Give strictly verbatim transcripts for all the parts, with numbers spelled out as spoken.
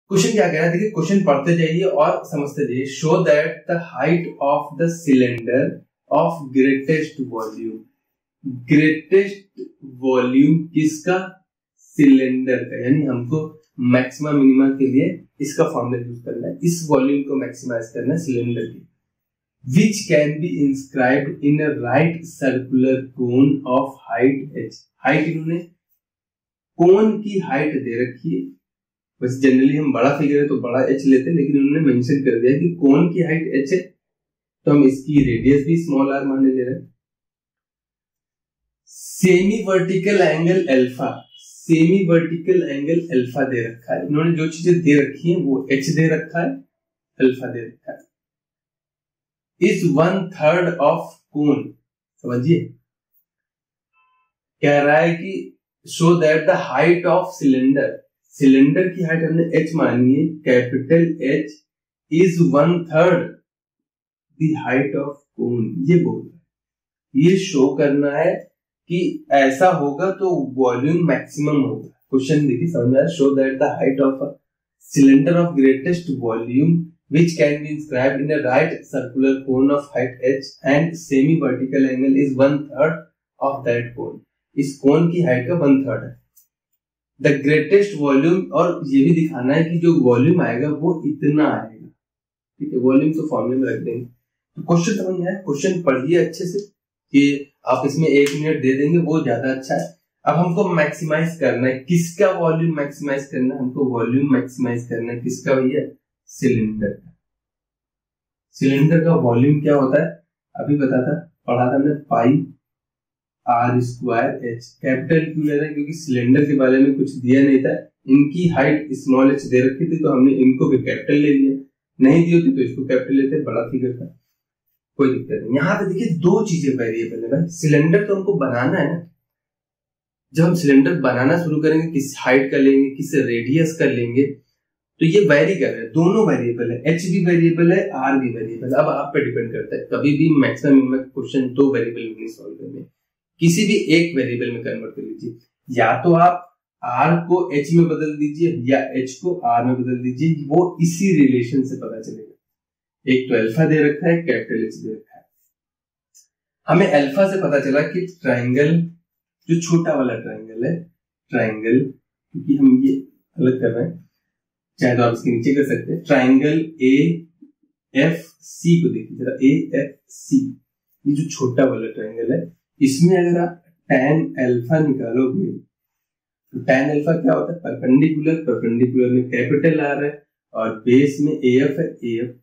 Question क्या कह रहा है, देखिए क्वेश्चन पढ़ते जाइए और समझते जाइए। Show that the height of the cylinder of greatest volume, greatest volume किसका, सिलेंडर का, यानी हमको मैक्सिमा मिनिमा के लिए इसका फॉर्मूला यूज करना है, इस वॉल्यूम को मैक्सिमाइज करना है सिलेंडर की, which can be inscribed in a right circular cone of height h। Height इन्होंने कोन की हाइट दे रखी है, बस जनरली हम बड़ा फिगर है तो बड़ा h लेते हैं, लेकिन उन्होंने मेंशन कर दिया कि कोन की हाइट h है तो हम इसकी रेडियस भी स्मॉल r मानने ले रहे हैं। Semi vertical angle alpha, semi vertical angle alpha दे रखा है, इन्होंने जो चीजें दे रखी हैं वो h दे रखा है, अल्फा दे रखा है। Is one third of cone, समझिए कह रहा है कि show that the height of cylinder, cylinder की हाइट हमने h मानी है, capital H is one third the height of cone, ये बोल रहा है, ये शो करना है कि ऐसा होगा तो वॉल्यूम मैक्सिमम होगा। क्वेश्चन देखिए समझ में आया। Show that the height of a cylinder of greatest volume which can be inscribed in a right circular cone of height h and semi vertical angle is one third of that cone, इस कोन की height का one third है। The greatest volume, और ये भी दिखाना है कि जो वॉल्यूम आएगा वो इतना आएगा, ठीक है, वॉल्यूम तो फॉर्मूले में रख देंगे। तो क्वेश्चन समझ में आया, क्वेश्चन पढ़िए अच्छे से कि आप इसमें एक मिनट दे देंगे वो ज्यादा अच्छा है। अब हमको मैक्सिमाइज करना है, किसका वॉल्यूम मैक्सिमाइज करना है, हमको वॉल्यूम मैक्सिमाइज करना है किसका भैया, सिलेंडर का। सिलेंडर का वॉल्यूम क्या होता है, अभी बता था, पढ़ा था हमने, pi r square h. Capital क्यों ले रहे हैं, क्योंकि सिलेंडर के बारे में कुछ दिया नहीं था, इनकी हाइट स्मॉल एच दे रखी थी तो हमने इनको भी कैपिटल ले लिया, नहीं दी होती तो इसको कैपिटल लेते, बड़ा फिगर था, कोई दिक्कत नहीं। यहाँ पे देखिए दो चीजें वेरिएबल है भाई, सिलेंडर तो हमको बनाना है ना, जब हम सिलेंडर बनाना शुरू करेंगे किस हाइट का लेंगे, किस रेडियस का लेंगे, तो ये वेरी कर रहे हैं, दोनों वेरिएबल है, एच भी वेरिएबल है, आर भी वेरिएबल है। अब आप पे डिपेंड करता है, कभी भी मैक्सिमम मिनिमम क्वेश्चन दो वेरिएबल में नहीं सॉल्व करने, किसी भी एक वेरिएबल में कन्वर्ट कर लीजिए, या तो आप आर को एच में बदल दीजिए या एच को आर में बदल दीजिए, वो इसी रिलेशन से पता चलेगा। एक तो अल्फा दे रखा है, कैपिटल एच दे रखा है, हमें अल्फा से पता चला कि ट्राइंगल, जो छोटा वाला ट्राइंगल है, ट्राइंगल क्योंकि हम ये अलग कर रहे हैं, चाहे तो आप इसके नीचे कर सकते हैं, ट्राइंगल ए एफ सी को देखिए जरा, ए एफ सी, ये जो छोटा वाला ट्राइंगल है, इसमें अगर आप tan अल्फा निकालोगे तो tan अल्फा क्या होता है, परपेंडिकुलर, परपेंडिकुलर में कैपिटल आर है और बेस में ए एफ है, ए एफ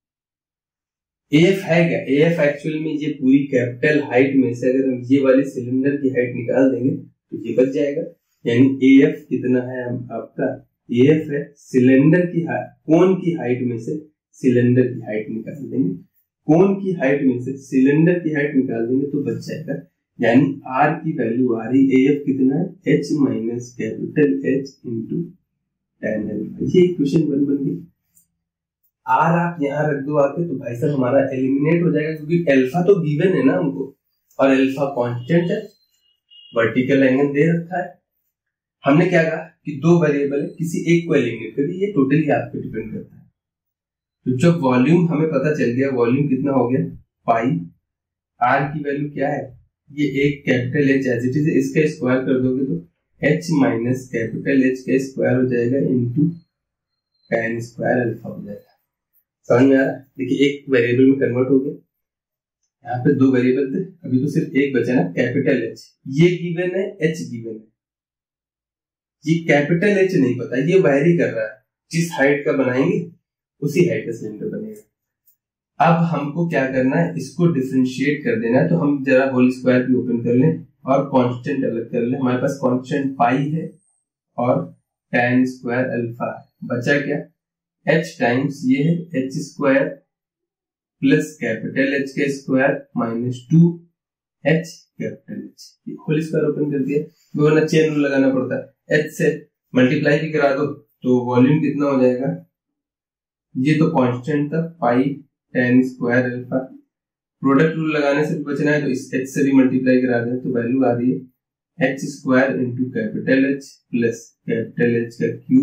ए एफ है क्या, ए एफ एक्चुअल में ये पूरी कैपिटल हाइट में से अगर हम ये वाली सिलेंडर की हाइट निकाल देंगे तो ये बच जाएगा, यानी ए एफ कितना है आपका, ए एफ है सिलेंडर की हाइट, कोन की हाइट में से सिलेंडर की हाइट निकाल देंगे, कोन की हाइट में से सिलेंडर की हाइट निकाल देंगे तो बच जाएगा, यानी आर की वैल्यू आ रही, ए एफ कितना है, h minus capital H into tan alpha. ये इक्वेशन वन बन गई। आर आप यहाँ रख दो आके तो भाई साहब हमारा एलिमिनेट हो जाएगा, क्योंकि अल्फा तो गिवन है ना हमको, और अल्फा कांस्टेंट है, वर्टिकल एंगल दे रखा है। हमने क्या कहा कि दो वेरिएबल है, किसी एक को एलिमिनेट करिए, ये टोटली आप पे डिपेंड करता है। तो जब वॉल्यूम हमें पता चल गया, वॉल्यूम कितना हो गया, पाई, आर की वैल्यू क्या है, ये एक capital H as it is, इसका स्क्वायर कर दोगे तो एच माइनस कैपिटल एच का स्क्वायर हो जाएगा इंटू टेन स्क्वायर अल्फा हो जाएगा। समझ में आ रहा है, देखिए एक वेरिएबल में कन्वर्ट हो गया, यहाँ पे दो वेरिएबल थे, अभी तो सिर्फ एक बचा ना, कैपिटल एच, ये गिवन है, एच गिवन है, ये कैपिटल एच नहीं पता, ये वैरी कर रहा है, जिस हाइट का बनाएंगे उसी हाइट का सिलेंडर बनेगा। अब हमको क्या करना है, इसको डिफरेंशिएट कर देना है, तो हम जरा होल स्क्वायर भी ओपन कर लें और कांस्टेंट अलग कर लें। हमारे पास कांस्टेंट पाई है और tan स्क्वायर अल्फा है, बचा क्या, h टाइम्स ये है h square plus capital H का square minus two h capital H, whole square open कर दिया, वरना चेन रूल लगाना पड़ता है, h से मल्टीप्लाई भी करा दो तो वॉल्यूम कितना हो जाएगा, ये तो कांस्टेंट था pi tan square alpha, product rule लगाने से भी बचना है तो इस h से भी मल्टीप्लाई करा दें तो वैल्यू आ रही है h square into capital H plus capital H का cube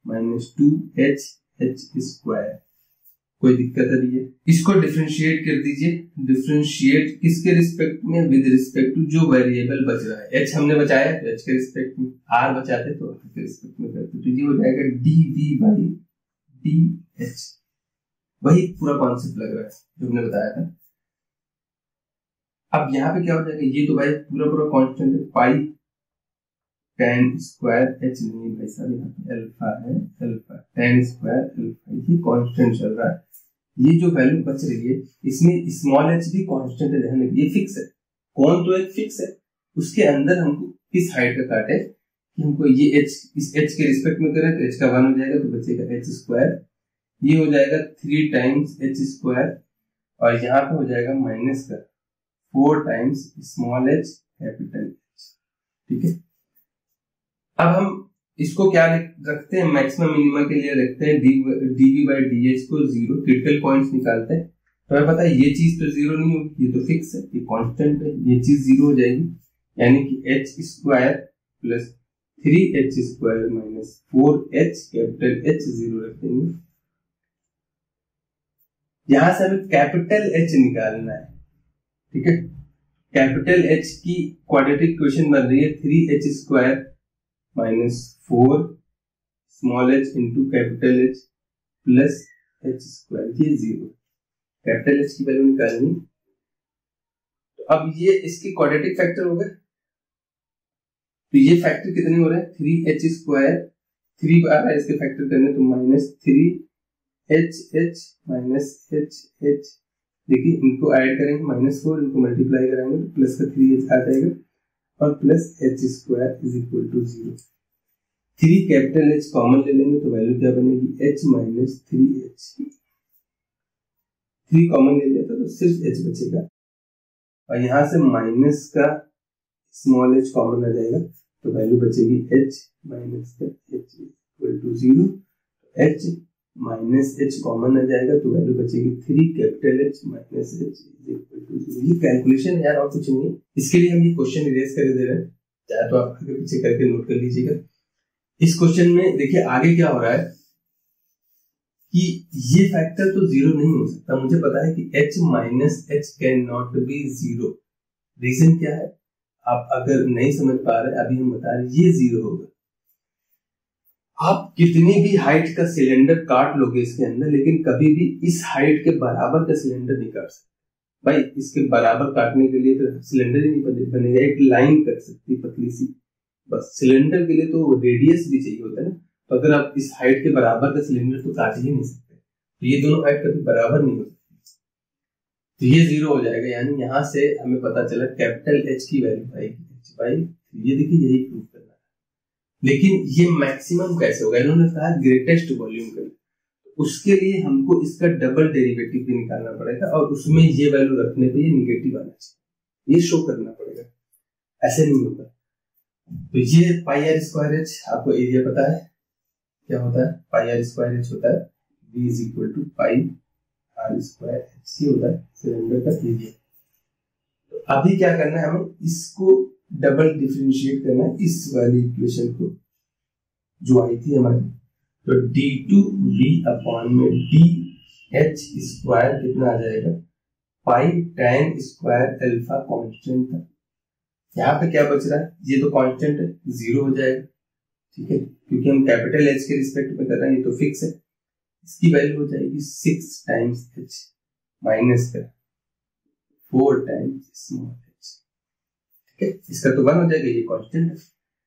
minus two H H square. कोई दिक्कत है भैया? इसको डिफरेंशिएट कर दीजिए। डिफरेंशिएट किसके रिस्पेक्ट में? विद रिस्पेक्ट टू जो वेरिएबल बच रहा है। एच हमने बचाया तो एच के रिस्पेक्ट में, आर बचाते तो आर के रिस्पेक्ट में करते, तो ये हो जाएगा d V by d h. वही पूरा कॉन्सेप्ट लग रहा है जो हमने बताया था। अब यहाँ पे क्या हो जाएगा, ये तो भाई पूरा पूरा कांस्टेंट है, पाई टेन स्क्वायर एच नहीं भाई साहब, यहाँ पे अल्फा है, अल्फा टेन स्क्वायर अल्फा, ये कांस्टेंट चल रहा है। ये जो वैल्यू बच रही है इसमें स्मॉल एच भी कांस्टेंट है, ध्यान रखिए, ये फिक्स है। कौन तो एक फिक्स है, उसके अंदर हमको किस हाइट का काटे कि हमको ये एच इस एच के रिस्पेक्ट में करें तो एच का वन हो जाएगा, तो बचेगा एच स्क्वायर, ये हो जाएगा थ्री टाइम्स एच स्क्वायर, और यहाँ पे हो जाएगा माइनस का four times small h capital H. ठीक है, अब हम इसको क्या रखते हैं, मैक्सिमम मिनिमा के लिए रखते हैं डीवी बाई डी एच को जीरो, क्रिटिकल पॉइंट्स निकालते हैं। तो हमें पता है ये चीज तो जीरो नहीं होगी, ये तो फिक्स है, ये कांस्टेंट है, ये चीज जीरो हो जाएगी, यानी कि h square plus three h square minus four h capital H zero रख देंगे। यहां से हमें कैपिटल एच निकालना है। ठीक है, कैपिटल एच की क्वाड्रेटिक इक्वेशन बन रही है three h square minus four small h into capital H plus h square, ये जीरो। कैपिटल एच की वैल्यू निकालनी, तो अब ये इसकी क्वाड्रेटिक फैक्टर हो गए, तो ये फैक्टर कितने हो रहे हैं, थ्री एच स्क्वायर, थ्री बार है इसके फैक्टर करने, तो minus three h h minus h h, देखिए इनको ऐड करेंगे माइनस फोर, इनको मल्टीप्लाई कराएंगे तो प्लस का थ्री एच आ जाएगा, और plus h square is equal to zero. Three capital H common ले लेंगे तो वैल्यू क्या बनेगी, h minus three h. Three common ले लिया तो सिर्फ एच बचेगा, और यहां से माइनस का स्मॉल एच कॉमन आ जाएगा, तो वैल्यू बचेगी एच माइनस का h equal to zero. H minus h common आ जाएगा तो वैल्यू बचेगी three capital H minus h equal to zero. ये कैलकुलेशन है यार, और कुछ नहीं है। इसके लिए हम ये क्वेश्चन इरेज कर दे रहे हैं, चाहे तो आप आगे पीछे करके नोट कर लीजिएगा। इस क्वेश्चन में देखिए आगे क्या हो रहा है कि ये फैक्टर तो जीरो नहीं हो सकता, मुझे पता है कि h minus h can not be zero. Reason क्या है, आप अगर नहीं समझ पा रहे, अभी हम बता रहे ये जीरो होगा। आप कितनी भी हाइट का सिलेंडर काट लोगे इसके अंदर, लेकिन कभी भी इस हाइट के बराबर का सिलेंडर नहीं काट सकते भाई। इसके बराबर काटने के लिए तो सिलेंडर ही नहीं बनेगा, एक लाइन कट सकती पतली सी, बस। सिलेंडर के लिए तो रेडियस भी चाहिए होता है ना, तो अगर आप इस हाइट के बराबर का सिलेंडर तो काट ही नहीं सकते, तो ये दोनों हाइट कभी बराबर नहीं हो सकती, तो ये जीरो हो जाएगा। यानी यहां से हमें पता चला कैपिटल एच की वैल्यू आएगी एच बाई, ये देखिए यही प्रूव करना है। लेकिन ये मैक्सिमम कैसे होगा, इन्होंने कहा ग्रेटेस्ट वॉल्यूम का, उसके लिए हमको इसका डबल डेरिवेटिव भी निकालना पड़ेगा, और उसमें ये वैल्यू रखने पे ये निगेटिव आना चाहिए, ये शो करना पड़ेगा, ऐसे नहीं होगा। तो ये पाई आर स्क्वायर एच, आपको एरिया पता है क्या होता है, पाई आर स्क्वायर एच होता है v is equal to pi r square h, ये होता है सिलेंडर का एरिया। तो अभी क्या करना है, हमें इसको डबल डिफरेंशिएट करना है, इस वाली इक्वेशन को जो आई थी हमारी, तो डी टू वी अपॉन में डी एच स्क्वायर कितना आ जाएगा, pi ten square alpha constant था। यहाँ पे क्या बच रहा है, ये तो कांस्टेंट है, जीरो हो जाएगा। ठीक है, क्योंकि हम कैपिटल एच के रिस्पेक्ट में कर रहे हैं, ये तो फिक्स है। इसकी वैल्यू हो जाएगी सिक्स टाइम्स एच माइनस का फोर टाइम्स स्मॉल एच। ठीक है, इसका तो वन हो जाएगा, ये कांस्टेंट है।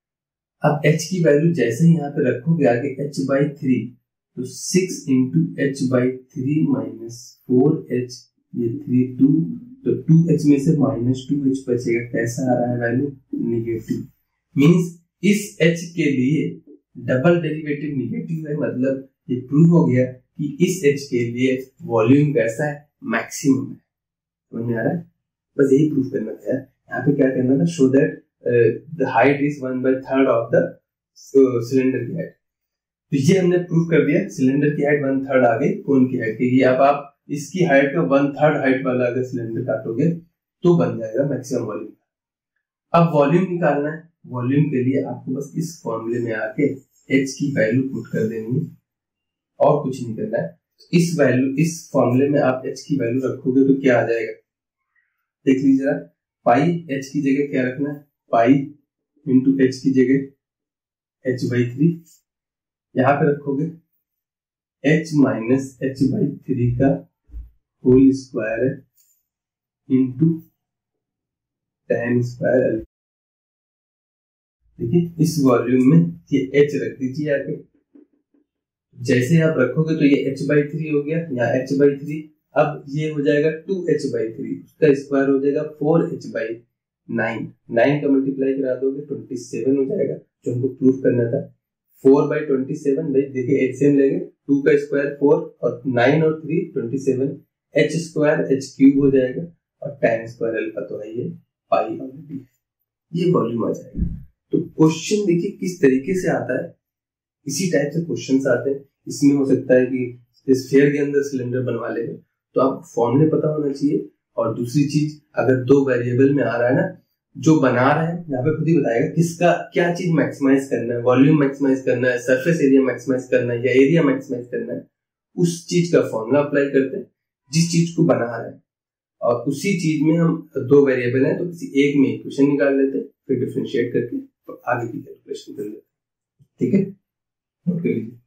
अब h की वैल्यू जैसे ही यहाँ पे रखोगे आगे h बाई थ्री, तो six into h by three minus four h, ये थ्री टू, तो टू एच में से माइनस टू एच बचेगा। कैसा आ रहा है वैल्यू, निगेटिव। मींस इस h के लिए डबल डेरिवेटिव निगेटिव है, मतलब ये प्रूव हो गया कि इस h के लिए वॉल्यूम कैसा है, मैक्सिमम है। समझ में आ रहा है, बस यही प्रूव करना था। यहाँ पे क्या करना था, show that the height is one by third of the cylinder की हाइट। तो ये हमने प्रूव कर दिया, सिलेंडर की हाइट वन थर्ड आ गई कोन की हाइट की। अब आप इसकी हाइट का वन थर्ड हाइट वाला अगर सिलेंडर काटोगे तो बन जाएगा मैक्सिमम वॉल्यूम। अब वॉल्यूम निकालना है, वॉल्यूम के लिए आपको बस इस फॉर्मूले में आके एच की वैल्यू पुट कर देनी है और कुछ नहीं करना है। इस वैल्यू इस फॉर्मूले में आप एच की वैल्यू रखोगे तो क्या आ जाएगा, देख लीजिए जरा। पाई एच की जगह क्या रखना है, पाई इंटू एच की जगह एच बाई थ्री, यहां पे रखोगे h minus h by three का होल स्क्वायर है इंटू टेन स्क्वायर एल। देखिए इस वॉल्यूम में ये एच रख दीजिए आके, जैसे आप रखोगे तो ये एच बाई थ्री हो गया, या एच बाई थ्री, अब ये हो जाएगा टू एच बाई थ्री, उसका स्क्वायर हो जाएगा four h by nine, nine का मल्टीप्लाई करा दोगे ट्वेंटी सेवन हो जाएगा, जो हमको प्रूफ करना था। फोर बाई ट्वेंटी सेवन, भाई देखिए एच सेम लेंगे, टू का स्क्वायर फोर और नाइन और three twenty seven, h square h cube हो जाएगा और टेन स्क्वायर एल का तो है ये पाई ऑलरेडी, ये वॉल्यूम आ जाएगा। तो क्वेश्चन देखिए किस तरीके से आता है, इसी टाइप से क्वेश्चंस आते हैं। इसमें हो सकता है कि स्फीयर के अंदर सिलेंडर बनवा लेंगे, तो आपको फॉर्मूले पता होना चाहिए। और दूसरी चीज, अगर दो वेरिएबल में आ रहा है ना, जो बना रहा है यहाँ पे खुद ही बताएगा किसका क्या चीज मैक्सिमाइज करना है, वॉल्यूम मैक्सिमाइज करना है, सरफेस एरिया मैक्सिमाइज करना है या एरिया मैक्सिमाइज करना है, उस चीज का फॉर्मूला अप्लाई करते हैं जिस चीज को बना रहा है। और उसी चीज में हम दो वेरिएबल है तो किसी एक में इक्वेशन निकाल लेते हैं, फिर डिफरेंशिएट करके तो आगे की कैलकुलेशन कर लेते हैं। ठीक है, नोट कर लीजिए।